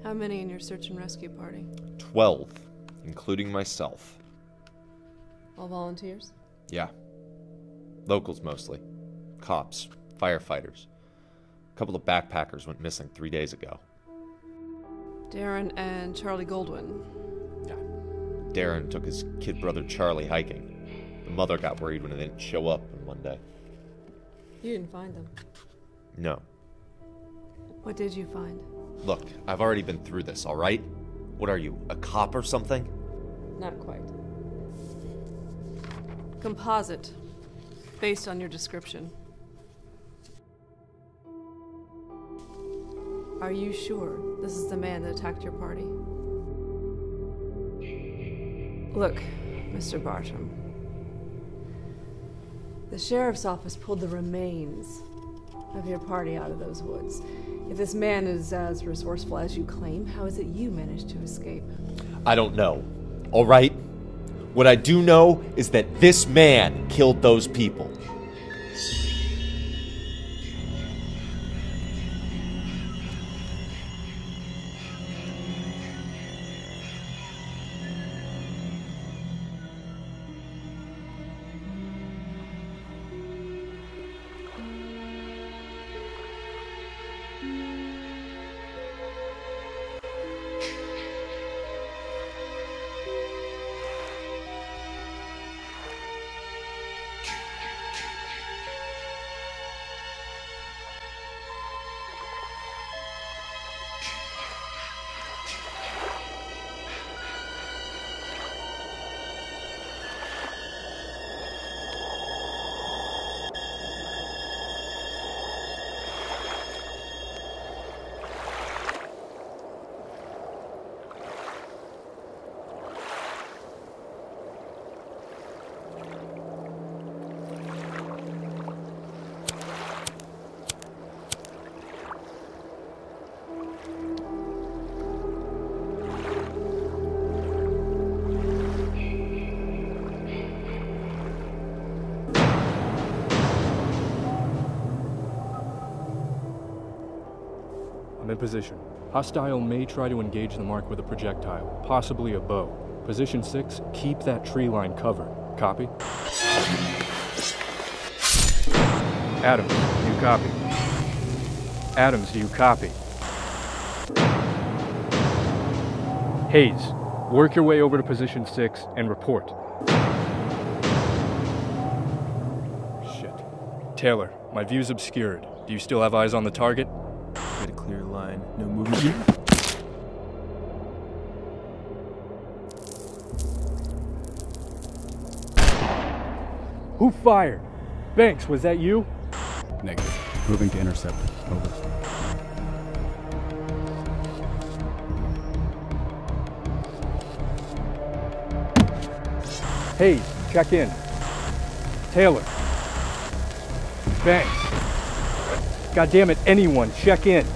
How many in your search and rescue party? 12, including myself. All volunteers? Yeah. Locals mostly. Cops, firefighters. A couple of backpackers went missing 3 days ago. Darren and Charlie Goldwyn. Yeah. Darren took his kid brother Charlie hiking. The mother got worried when they didn't show up on Monday. You didn't find them? No. What did you find? Look, I've already been through this, all right? What are you, a cop or something? Not quite. Composite, based on your description. Are you sure this is the man that attacked your party? Look, Mr. Bartram. The sheriff's office pulled the remains of your party out of those woods. If this man is as resourceful as you claim, how is it you managed to escape? I don't know, all right? What I do know is that this man killed those people. I'm in position. Hostile may try to engage the mark with a projectile, possibly a bow. Position 6, keep that tree line covered. Copy? Adams, do you copy? Adams, do you copy? Hayes, work your way over to position 6 and report. Shit. Taylor, my view's obscured. Do you still have eyes on the target? Get a clear line. No movement. Who fired? Banks, was that you? Negative. Moving to intercept. Over. Hayes, check in. Taylor. Banks. God damn it, anyone, check in.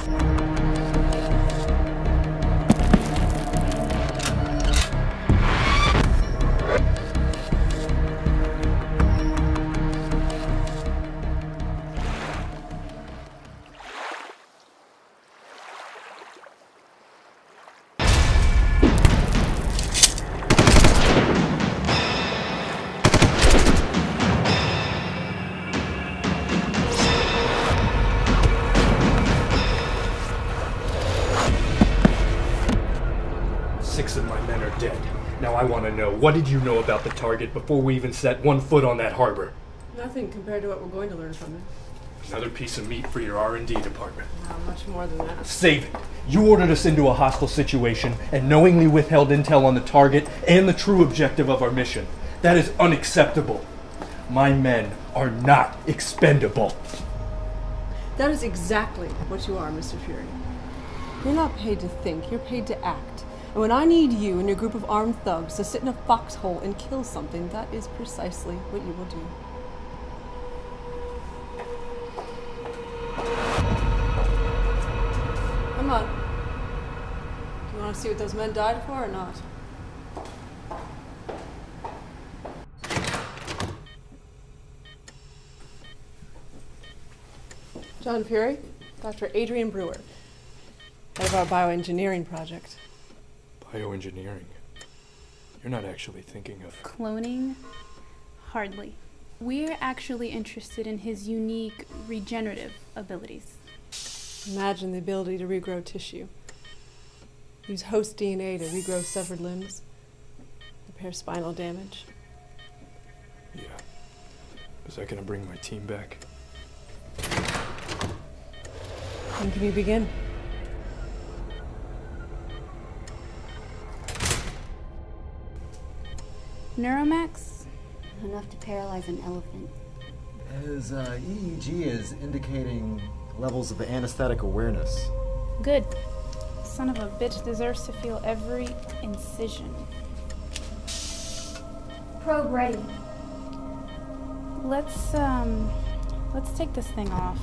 I want to know, what did you know about the target before we even set one foot on that harbor? Nothing compared to what we're going to learn from it. Another piece of meat for your R&D department. Not much more than that. Save it! You ordered us into a hostile situation and knowingly withheld intel on the target and the true objective of our mission. That is unacceptable. My men are not expendable. That is exactly what you are, Mr. Furey. You're not paid to think, you're paid to act. And when I need you and your group of armed thugs to sit in a foxhole and kill something, that is precisely what you will do. Come on. Do you want to see what those men died for or not? John Furey, Dr. Adrienne Brouwer. Head of our bioengineering project. Bioengineering? You're not actually thinking of... Cloning? Hardly. We're actually interested in his unique regenerative abilities. Imagine the ability to regrow tissue. Use host DNA to regrow severed limbs. Repair spinal damage. Yeah. Is that gonna bring my team back? When can you begin? Neuromax? Enough to paralyze an elephant. His EEG is indicating levels of anesthetic awareness. Good. Son of a bitch deserves to feel every incision. Probe ready. Let's take this thing off.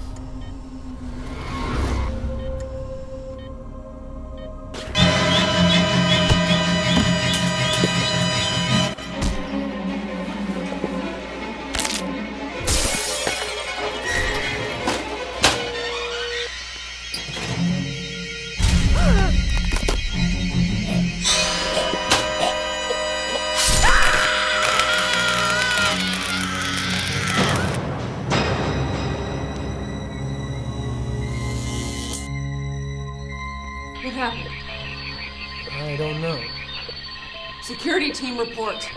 What happened? I don't know. Security team report.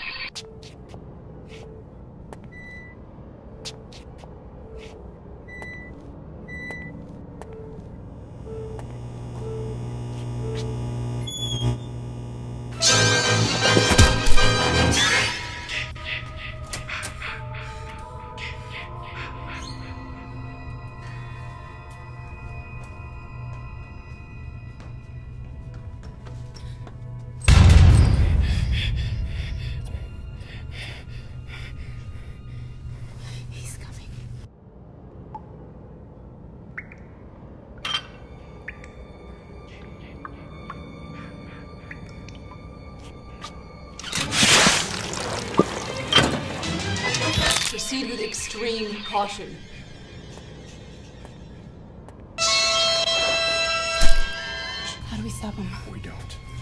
Proceed with extreme caution. How do we stop him? We don't.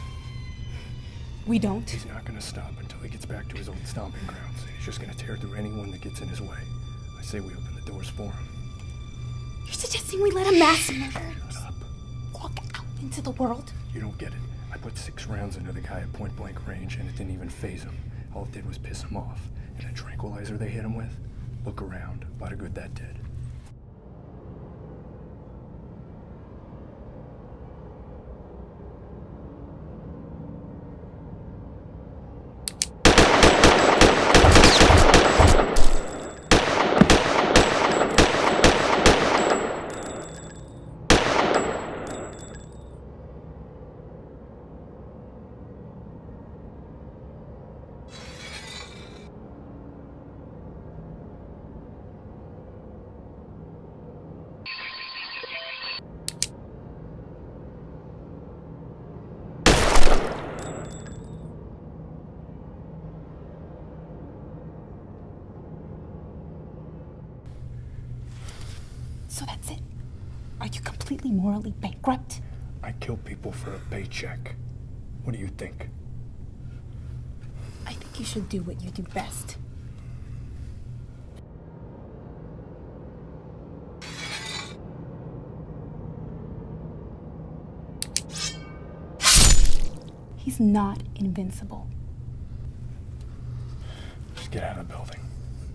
We don't? He's not gonna stop until he gets back to his old stomping grounds. He's just gonna tear through anyone that gets in his way. I say we open the doors for him. You're suggesting we let a mass murder Shut up. walk out into the world? You don't get it. I put 6 rounds into the guy at point blank range and it didn't even faze him. All it did was piss him off. And a tranquilizer they hit him with? Look around. A lot of good that did. So that's it? Are you completely morally bankrupt? I kill people for a paycheck. What do you think? I think you should do what you do best. He's not invincible. Just get out of the building.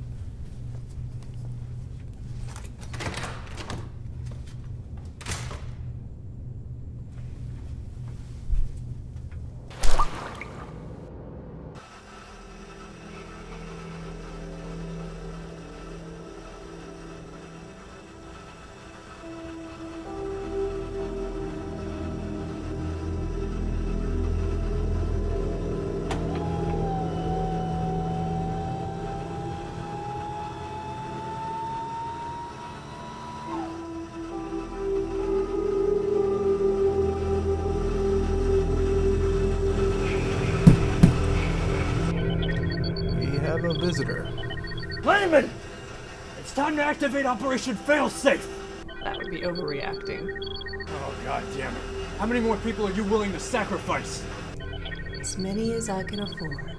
Visitor. Lehman! It's time to activate Operation Failsafe! That would be overreacting. Oh, God damn it. How many more people are you willing to sacrifice? As many as I can afford.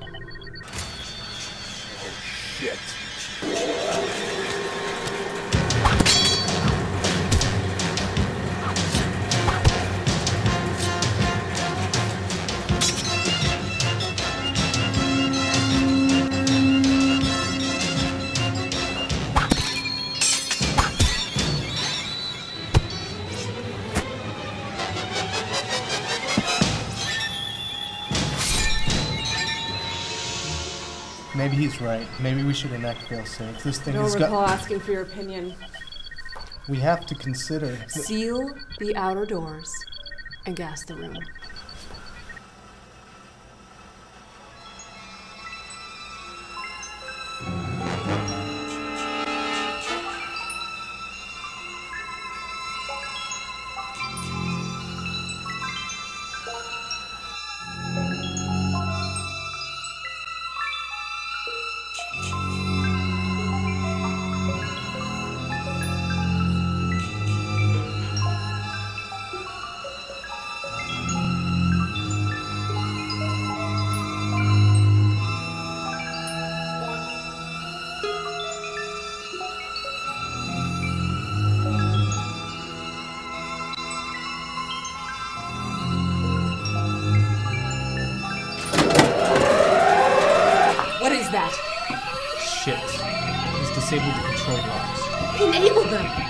Shit. Maybe he's right. Maybe we should enact fail-safe. This thing I don't has recall got... asking for your opinion. We have to consider... Seal the outer doors and gas the room. What is that? Shit. He's disabled the control blocks. Enable them!